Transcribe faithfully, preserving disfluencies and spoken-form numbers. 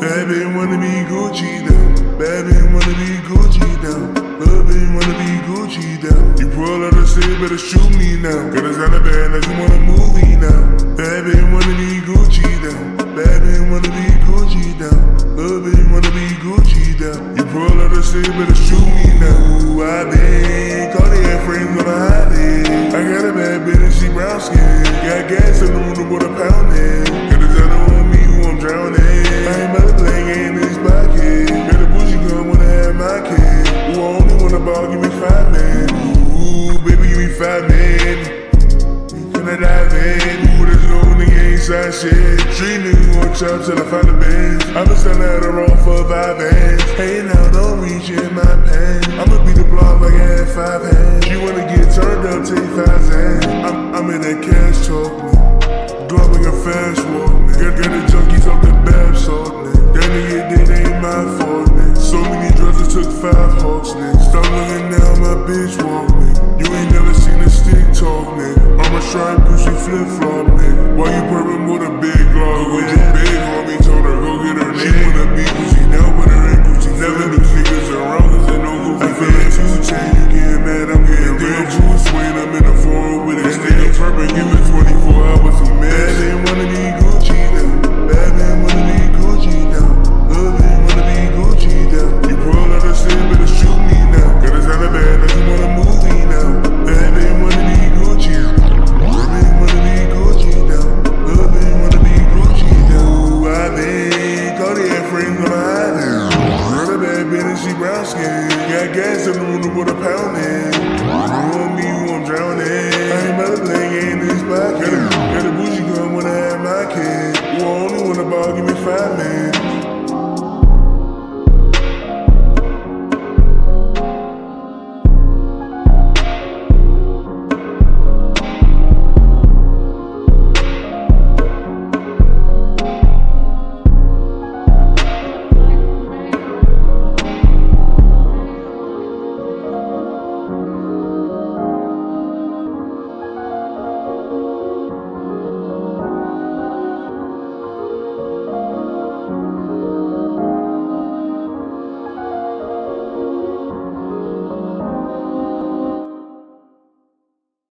Bad bitch wanna be Gucci down. Bad bitch wanna be Gucci down. Little bitch wanna be Gucci down. You pull out the stick, better shoot me now. Got us out of bed like you want a movie now. Bad bitch wanna be Gucci down. Bad bitch wanna be Gucci down. Little bitch wanna be Gucci down. You pull out the stick, better shoot me now. Ooh, I been Cartier frames on a high leg. I got a bad bitch and she brown skin. Got gas in the room with a pound in. Got us out on me who I'm drowning. I ain't about to play game in this pocket. Got a bougie gun when I have my kid. Ooh, I only want a ball, give me five men. Ooh, baby, give me five men. Can I dive in? Ooh, this little nigga ain't side shit. Street nigga gon' chop till I find the bench. I been selling at the road for five bands. Hey now, don't reach in my pants. I'ma beat the block like I had five hands. You wanna get turned up, take five hands. I'm, I'm in that cash talk, man. Glowing a fast walk, man. Got, got the junkies off the bath salt, man. That nigga did ain't my fault, man. So many drugs, it took five hawks, man. Stop looking now, my bitch walk, man. You ain't never seen a stick talk, man. I'm a stripe, pussy flip flop, man. Why you purping with a big glock? With your big homie, told her go get her name. She wanna be Gucci, now with her ain't Gucci. Never knew niggas around, cause they know Gucci. I feel like two chain, you getting mad, I'm getting rich. Bruce Wayne, I'm in the forum with it. This nigga purping, give me twenty-four hours, he mad. Bad man wanna be Gucci now. Bad man wanna be Gucci now. Little man wanna be Gucci now. You pull out the stick, better shoot me now. Got us out of bed, like you want a movie now. Bad man wanna be Gucci. Little man wanna be Gucci now. Little man wanna be Gucci now. Ooh, I been Cartier frames on a high now. Got a bad bitch and she brown skin. Got gas in the room with a pound